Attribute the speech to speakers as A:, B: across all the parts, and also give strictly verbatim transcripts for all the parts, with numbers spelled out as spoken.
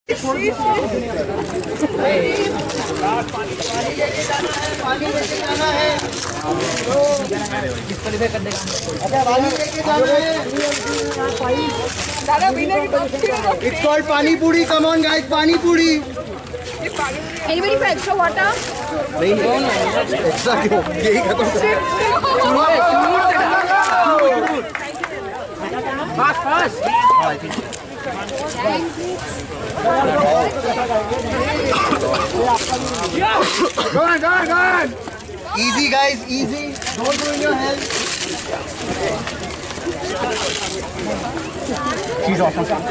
A: पानी लेके जाना है। It's called pani puri. Come on, guys, pani puri.
B: Anybody for extra water?
A: नहीं नहीं एक्स्ट्रा क्यों? यही खत्म
C: Fast, fast.
A: Go on, go on, go on. Easy, guys, easy. Don't ruin your health. She's awesome.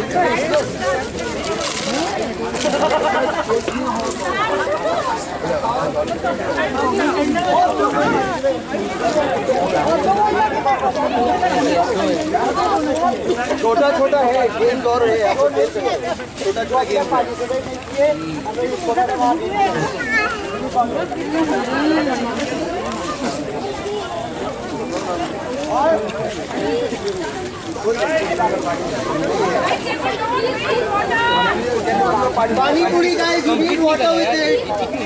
A: छोटा छोटा है game और है छोटा छोटा गेम पानी पूरी guys, you need water with it.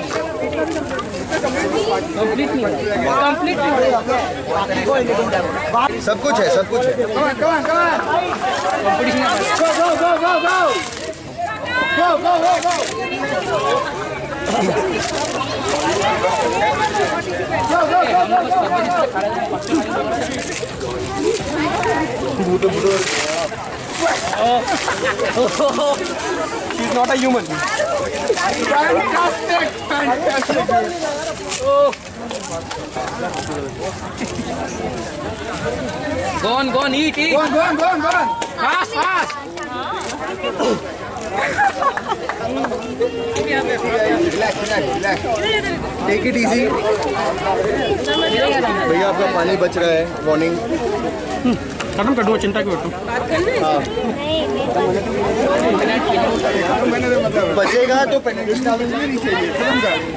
A: सब कुछ है, सब कुछ है. Come on, come on, come on. Go, go, go, go, go. Go, go, go, go. Go, go, go, go, go. She's not a human. Fantastic, fantastic. Oh.
C: Go on, go on, eat, eat.
A: Go on, go on, go on, go on.
C: Fast, fast.
A: Relax, relax, relax. Take it easy. भैया आपका पानी बच रहा है. Warning.
D: खत्म कर दो, चिंता क्यों करते हो?
A: बचेगा तो पेनल्टी नहीं चाहिए. खत्म कर.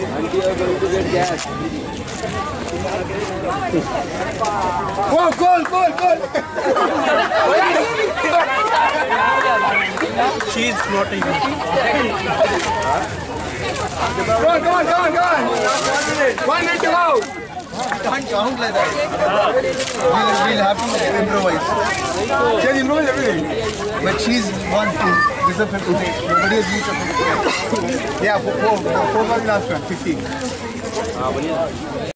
A: Goal, goal, goal, goal.
D: She's not a human.
A: Go on, go on, go on, go on. One minute to go. Can't count like that. We'll, we'll have to improvise. She'll improvise everything. But she's one, two. This is a fifty. Nobody has reached a fifty. Yeah, four, four, four was last one. Fifty.